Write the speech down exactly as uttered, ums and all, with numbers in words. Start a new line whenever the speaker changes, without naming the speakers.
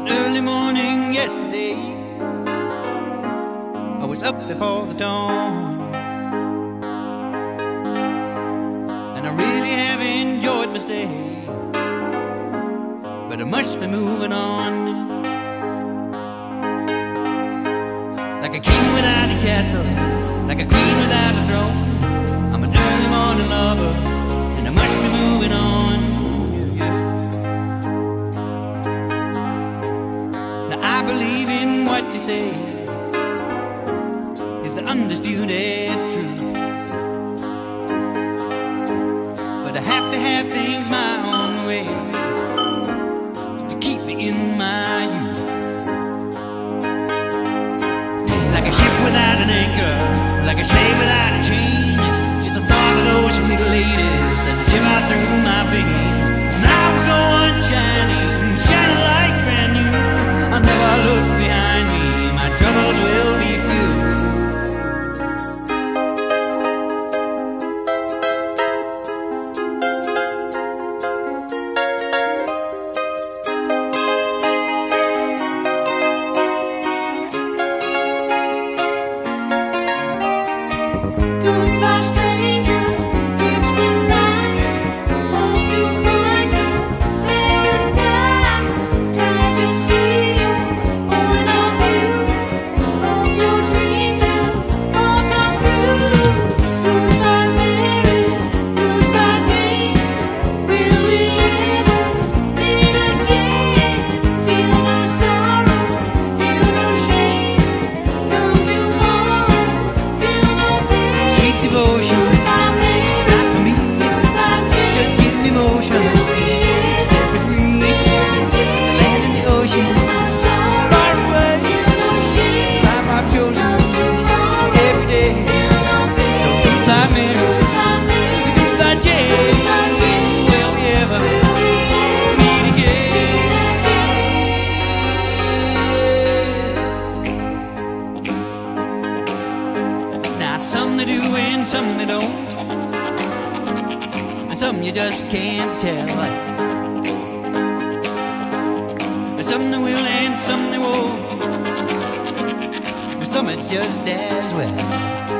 early morning yesterday, I was up before the dawn, and I really have enjoyed my stay, but I must be moving on. Like a king without a castle, like a queen without a throne, I'm an early morning lover, and I must be moving on. I believe in what you say is the undisputed truth, but I have to have things my own way to keep me in my youth. Like a ship without an anchor, like a slave without a chain, just a thought of those sweet ladies as I shiver through my veins. And I will go on shining, shining like brand new. I'll never look behind me, my troubles will be few.
Goodbye, stranger, it's been nice. Hope you find your paradise. Glad to see you, point of view. Hope your dreams will all come true. Goodbye, Mary, goodbye, Jane. Will we ever meet again? Feel no sorrow, feel no shame. Come tomorrow, feel no pain.
Sweet devotion,
Goodbye, Mary,
it's not for me,
goodbye, Jane.
just give me motion, set me free, the land and the ocean, far away, the life I've chosen, every day. So goodbye Mary, goodbye Jane, will we ever meet again? Now some they do and some they don't, and some you just can't tell. And some they will and some they won't, but some it's just as well.